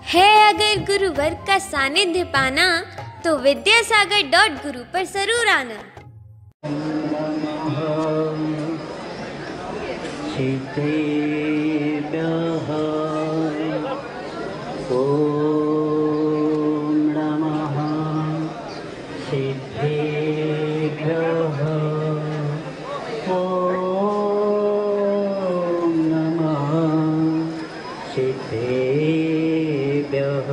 है अगर गुरुवर का सानिध्य पाना तो विद्यासागर.गुरु पर जरूर आना। ओम नमः सिद्धेभ्यः। ओम नमः सिद्धेभ्यः।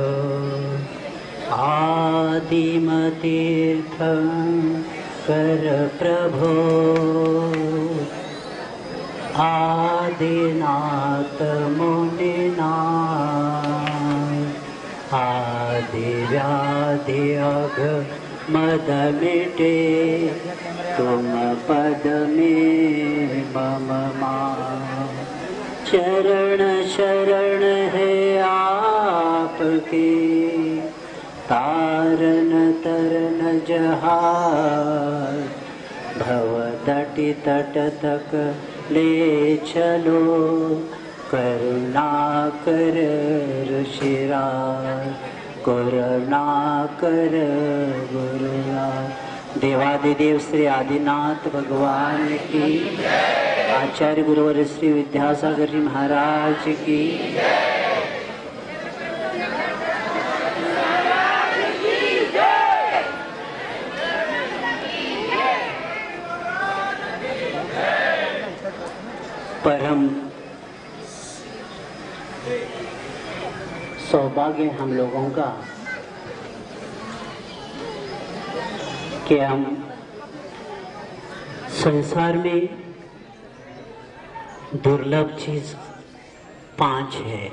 आदिमतीर्थंकर प्रभो आदिनाथ मुनिनाथ आदिव्याधि अघ मद मिटे तुम पद में मम मान। चरण शरण है आपके तारन तरन जहार। भव तटि तट तक ले चलो करुणा कर ऋषिराज। करुणा कर गुरुराज। देवादिदेव श्री आदिनाथ भगवान की, आचार्य गुरुवर श्री विद्यासागर जी महाराज की। परम सौभाग्य हम लोगों का कि हम संसार में दुर्लभ चीज 5 है।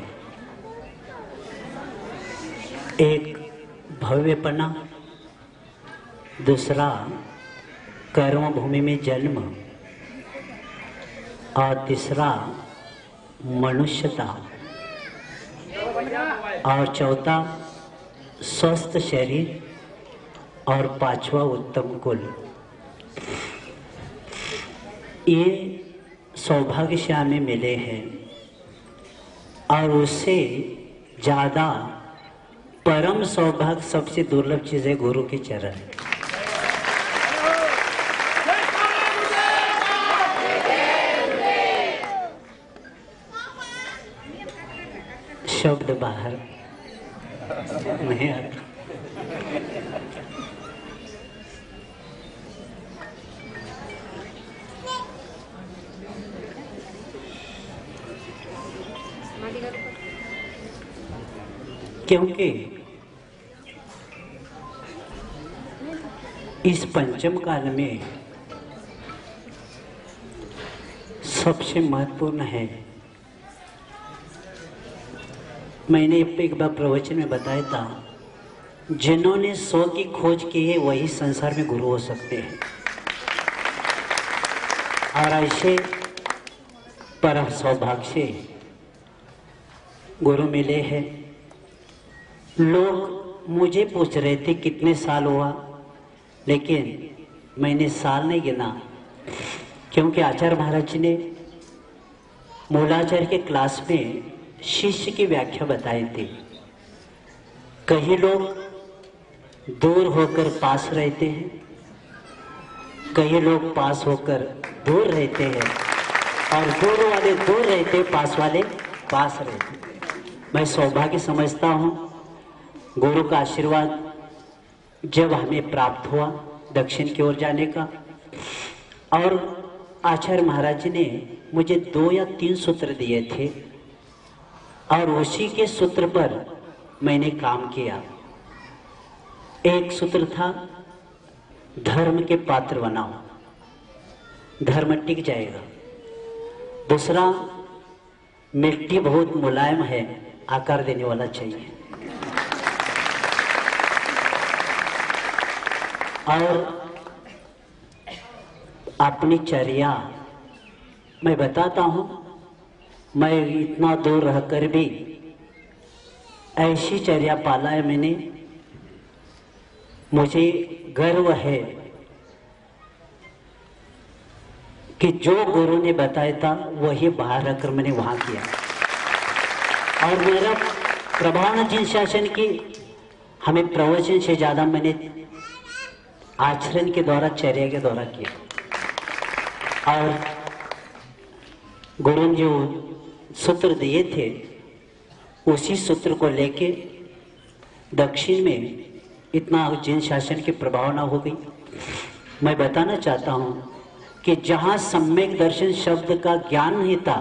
एक भव्यपना, दूसरा कर्म भूमि में जन्म, और तीसरा मनुष्यता, और चौथा स्वस्थ शरीर, और 5वां उत्तम कुल। ये सौभाग्य से हमें मिले हैं, और उससे ज़्यादा परम सौभाग्य, सबसे दुर्लभ चीज़ है गुरु के चरण। शब्द बाहर नहीं आता। क्योंकि इस पंचम काल में सबसे महत्वपूर्ण है, मैंने एक बार प्रवचन में बताया था, जिन्होंने 100 की खोज की है वही संसार में गुरु हो सकते हैं। और ऐसे परम सौभाग्य से गुरु मिले हैं। लोग मुझे पूछ रहे थे कितने साल हुआ, लेकिन मैंने साल नहीं गिना, क्योंकि आचार्य महाराज जी ने मूलाचार्य के क्लास में शिष्य की व्याख्या बताई थी। कई लोग दूर होकर पास रहते हैं, कई लोग पास होकर दूर रहते हैं, और दूर वाले दूर रहते, पास वाले पास रहते। मैं सौभाग्य समझता हूँ गुरु का आशीर्वाद जब हमें प्राप्त हुआ दक्षिण की ओर जाने का, और आचार्य महाराज जी ने मुझे 2 या 3 सूत्र दिए थे, और उसी के सूत्र पर मैंने काम किया। एक सूत्र था, धर्म के पात्र बनाओ, धर्म टिक जाएगा। दूसरा, मिट्टी बहुत मुलायम है, आकार देने वाला चाहिए। और अपनी चर्या मैं बताता हूं, मैं इतना दूर रहकर भी ऐसी चर्या पाला है मैंने, मुझे गर्व है कि जो गुरु ने बताया था वही बाहर रखकर मैंने वहां किया। और मेरा प्रभावना जिन शासन की हमें प्रवचन से ज्यादा मैंने आचरण के द्वारा, चर्या के द्वारा किया। और गुरु ने जो सूत्र दिए थे उसी सूत्र को लेके दक्षिण में इतना जिन शासन की प्रभावना हो गई। मैं बताना चाहता हूं कि जहां सम्यक दर्शन शब्द का ज्ञान नहीं था,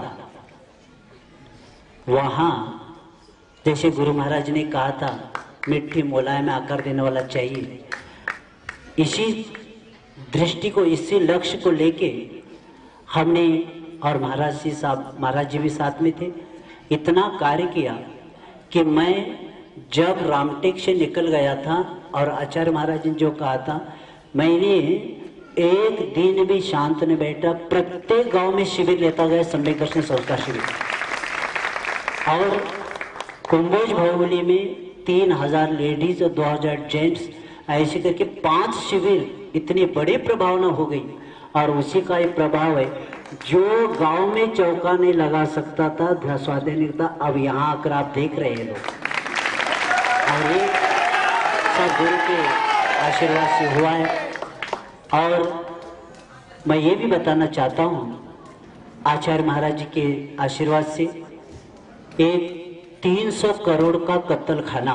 वहां जैसे गुरु महाराज ने कहा था मिट्टी मुलायम आकार देने वाला चाहिए, इसी दृष्टि को, इसी लक्ष्य को लेके हमने, और महाराज जी भी साथ में थे, इतना कार्य किया कि मैं जब रामटेक से निकल गया था और आचार्य महाराज ने जो कहा था, मैंने एक दिन भी शांत नहीं बैठा, प्रत्येक गांव में शिविर लेता गया, सम्यक दर्शन संस्कार शिविर। और कुंभोज भौगोली में 3000 लेडीज और 2000 जेंट्स, ऐसे करके 5 शिविर, इतनी बड़ी प्रभावना हो गई। और उसी का एक प्रभाव है, जो गांव में चौका नहीं लगा सकता था, ध्वस्वाध्याय नहीं था, अब यहाँ आकर आप देख रहे हैं लोग। और ये सब गुरु के आशीर्वाद से हुआ है। और मैं ये भी बताना चाहता हूँ, आचार्य महाराज जी के आशीर्वाद से एक 300 करोड़ का कत्ल खाना,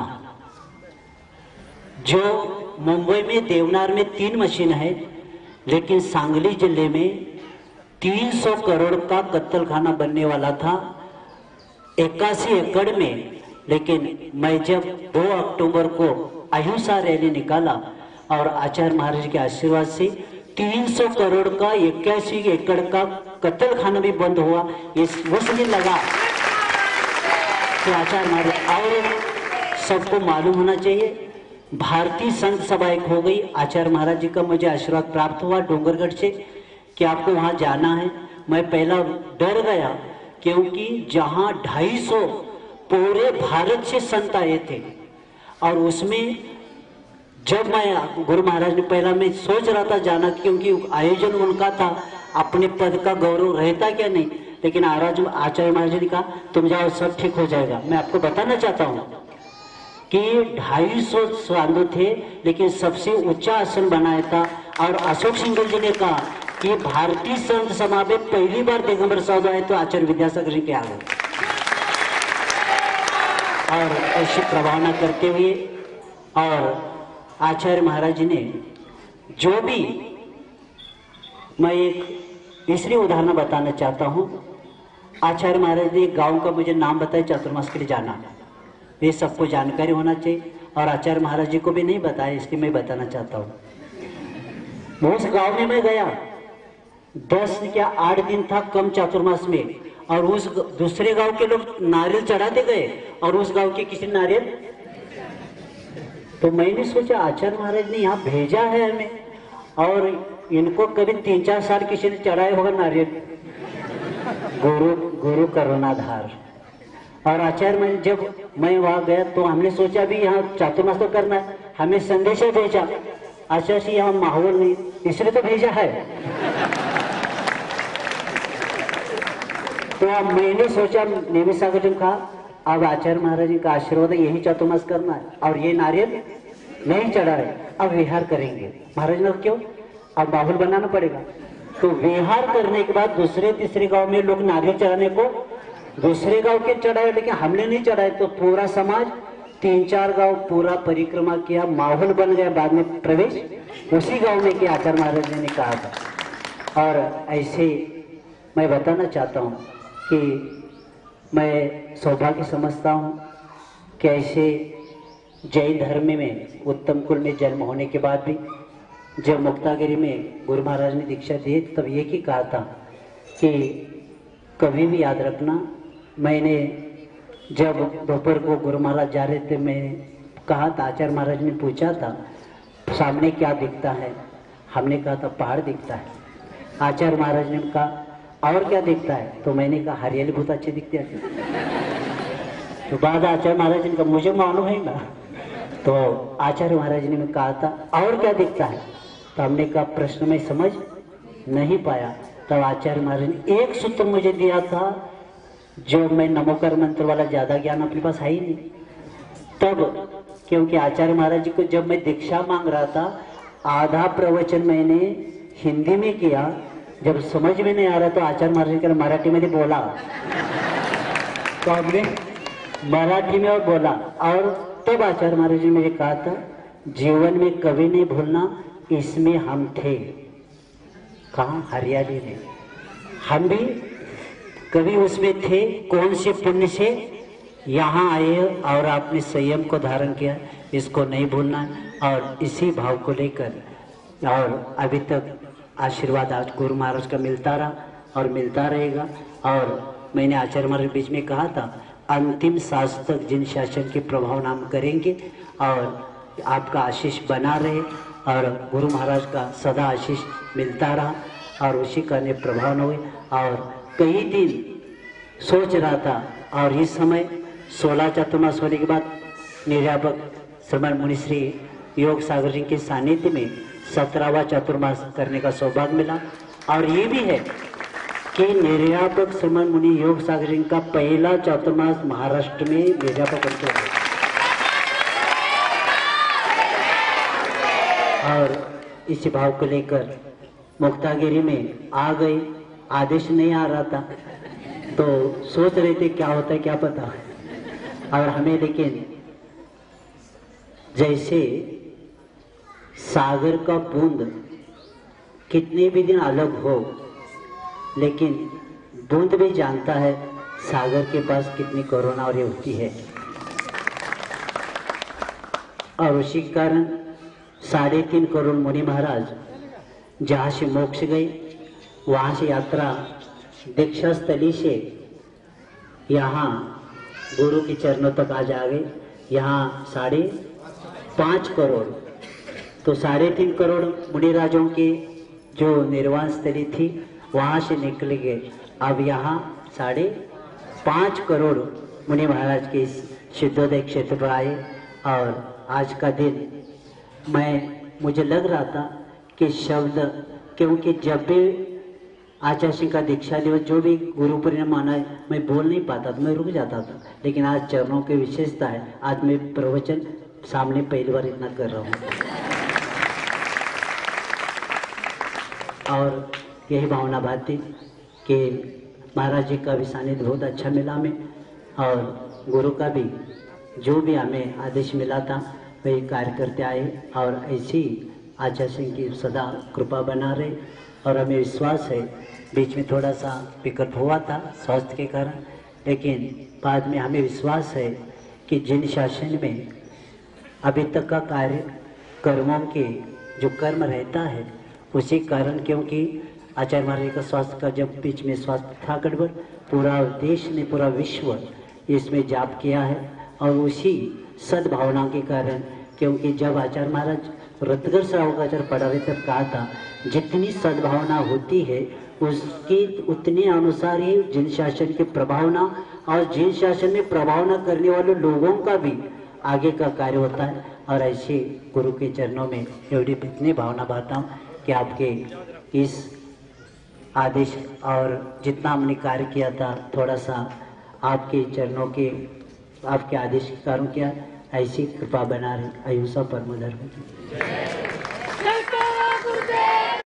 जो मुंबई में देवनार में 3 मशीन है, लेकिन सांगली जिले में 300 करोड़ का कत्ल खाना बनने वाला था 81 एकड़ में। लेकिन मैं जब 2 अक्टूबर को अहिंसा रैली निकाला और आचार्य महाराज के आशीर्वाद से 300 करोड़ का 81 एकड़ का कत्ल खाना भी बंद हुआ। इस उस दिन लगा कि आचार्य महाराज, और सबको मालूम होना चाहिए, भारतीय संत सभा एक हो गई। आचार्य महाराज जी का मुझे आशीर्वाद प्राप्त हुआ डोंगरगढ़ से कि आपको वहां जाना है। मैं पहला डर गया, क्योंकि जहां 250 पूरे भारत से संत आए थे, और उसमें जब मैं गुरु महाराज ने, पहला मैं सोच रहा था जाना, क्योंकि आयोजन उनका था, अपने पद का गौरव रहता क्या नहीं, लेकिन आचार्य महाराज ने कहा तुम जाओ, सब ठीक हो जाएगा। मैं आपको बताना चाहता हूँ कि 250 साधु थे, लेकिन सबसे ऊंचा आसन बनाया था। और अशोक सिंघल जी ने कहा कि भारतीय संत सभा में पहली बार दिगंबर साधु आए तो आचार्य विद्यासागर जी के आ गए। और ऐसी प्रभावना करते हुए, और आचार्य महाराज जी ने जो भी, मैं एक तीसरी उदाहरण बताना चाहता हूँ। आचार्य महाराज ने एक गांव का मुझे नाम बताया, चातुर्मास के लिए जाना, ये सबको जानकारी होना चाहिए, और आचार्य महाराज जी को भी नहीं बताया, इसलिए मैं बताना चाहता हूँ। उस गांव में मैं गया, 10 या 8 दिन था कम चातुर्मास में, और उस दूसरे गांव के लोग नारियल चढ़ाते गए, और उस गांव के किसी नारियल, तो मैंने सोचा आचार्य महाराज ने यहाँ भेजा है हमें, और इनको कभी 3-4 साल किसी ने चढ़ाया होगा नारियल। गुरु करुणाधार। और आचार्य महाराज, जब मैं वहां गया तो हमने सोचा भी यहाँ चातुर्मास तो करना है, हमें संदेश भेजा, आचार्य जी यहाँ माहौल नहीं, इसलिए तो भेजा है। तो अब मैंने सोचा, नेमी सागर जी कहा अब आचार्य महाराज जी का आशीर्वाद है, यही चातुर्मास करना है, और ये नारियल नहीं चढ़ा है, अब विहार करेंगे। महाराज ने क्यों, अब माहौल बनाना पड़ेगा। तो विहार करने के बाद दूसरे तीसरे गांव में लोग नारियल चढ़ाने को दूसरे गांव के चढ़ाए, लेकिन हमने नहीं चढ़ाए। तो पूरा समाज 3-4 गांव पूरा परिक्रमा किया, माहौल बन गया। बाद में प्रवेश उसी गांव में किया, आचार्य महाराज ने कहा था। और ऐसे मैं बताना चाहता हूँ कि मैं सौभाग्य समझता हूँ कि ऐसे जैन धर्म में उत्तम कुल में जन्म होने के बाद भी, जब मुक्तागिरी में गुरु महाराज ने दीक्षा दी तब ये ही कहा था कि कभी भी याद रखना, मैंने जब दोपहर को गुरु महाराज जा रहे थे, मैं कहा था, आचार्य महाराज ने पूछा था सामने क्या दिखता है, हमने कहा था पहाड़ दिखता है। आचार्य महाराज ने कहा और क्या दिखता है, तो मैंने कहा हरियाली बहुत अच्छी दिखती है। तो बाद आचार्य महाराज ने कहा मुझे मालूम है ना। तो आचार्य महाराज ने कहा था और क्या दिखता है, तो हमने कहा प्रश्न में समझ नहीं पाया। तब आचार्य महाराज ने एक सूत्र मुझे दिया था, जो मैं नमोकार मंत्र वाला ज्यादा ज्ञान अपने पास है ही नहीं, तब, क्योंकि आचार्य महाराज जी को जब मैं दीक्षा मांग रहा था, आधा प्रवचन मैंने हिंदी में किया। जब समझ में नहीं आ रहा तो आचार्य महाराज जी मराठी में बोला, तो हमने मराठी में और बोला। और तब आचार्य महाराज जी ने मुझे कहा था, जीवन में कभी नहीं भूलना, इसमें हम थे। कहाँ? हरियाली में। हम भी कभी उसमें थे। कौन से पुण्य से यहाँ आए और आपने संयम को धारण किया, इसको नहीं भूलना है। और इसी भाव को लेकर और अभी तक आशीर्वाद आज गुरु महाराज का मिलता रहा और मिलता रहेगा। और मैंने आचार्य महाराज बीच में कहा था, अंतिम सांस तक जिन शासन के प्रभाव नाम करेंगे और आपका आशीष बना रहे और गुरु महाराज का सदा आशीष मिलता रहा और उसी का ने प्रभाव न हुए। और कई दिन सोच रहा था, और इस समय 16 चातुर्मास होने के बाद निर्यापक श्रमण मुनि श्री योग सागर जी के सानिध्य में 17वां चातुर्मास करने का सौभाग्य मिला। और ये भी है कि निर्यापक श्रमण मुनि योग सागर जी का पहला चातुर्मास महाराष्ट्र में निर्यापक बनते हैं। और इसी भाव को लेकर मुक्तागिरी में आ गए। आदेश नहीं आ रहा था तो सोच रहे थे क्या होता है क्या पता। और हमें लेकिन जैसे सागर का बूंद कितने भी दिन अलग हो, लेकिन बूंद भी जानता है सागर के पास कितनी कोरोना होती है। और उसी कारण 3.5 करोड़ मुनि महाराज जहाँ से मोक्ष गए, वहाँ से यात्रा दीक्षा स्थली से यहाँ गुरु के चरणों तक आ जा गए। यहाँ 5.5 करोड़, तो 3.5 करोड़ मुनि राजों की जो निर्वाण स्थली थी वहाँ से निकल गए। अब यहाँ 5.5 करोड़ मुनि महाराज के सिद्धोदय क्षेत्र पर आए। और आज का दिन मुझे लग रहा था कि शब्द, क्योंकि जब भी आचार्य सिंह का दीक्षा दिवस जो भी गुरु परिणाम माना है, मैं बोल नहीं पाता था, मैं रुक जाता था। लेकिन आज चरणों की विशेषता है, आज मैं प्रवचन सामने पहली बार इतना कर रहा हूँ। और यही भावना भाती कि महाराज जी का भी सानिध्य बहुत अच्छा मिला हमें, और गुरु का भी जो भी हमें आदेश मिला था वही कार्य करते आए। और ऐसी आचार्य सिंह की सदा कृपा बना रहे। और हमें विश्वास है, बीच में थोड़ा सा विकट हुआ था स्वास्थ्य के कारण, लेकिन बाद में हमें विश्वास है कि जिन शासन में अभी तक का कार्य कर्मों के जो कर्म रहता है उसी कारण, क्योंकि आचार्य महाराज का स्वास्थ्य का जब बीच में स्वास्थ्य था गड़बड़, पूरा देश ने, पूरा विश्व इसमें जाप किया है। और उसी सद्भावना के कारण, क्योंकि जब आचार्य महाराज रत्नगर श्रावकाचार्य पढ़ा रहे तब कहा था, जितनी सद्भावना होती है उसकी उतने अनुसार ही जिन शासन की प्रभावना और जिन शासन में प्रभावना करने वाले लोगों का भी आगे का कार्य होता है। और ऐसे गुरु के चरणों में एवढी इतनी भावना भाता हूँ कि आपके इस आदेश और जितना हमने कार्य किया था, थोड़ा सा आपके चरणों के, आपके आदेश के कारण किया, ऐसी कृपा बना रही। अहिंसा परम धर्म।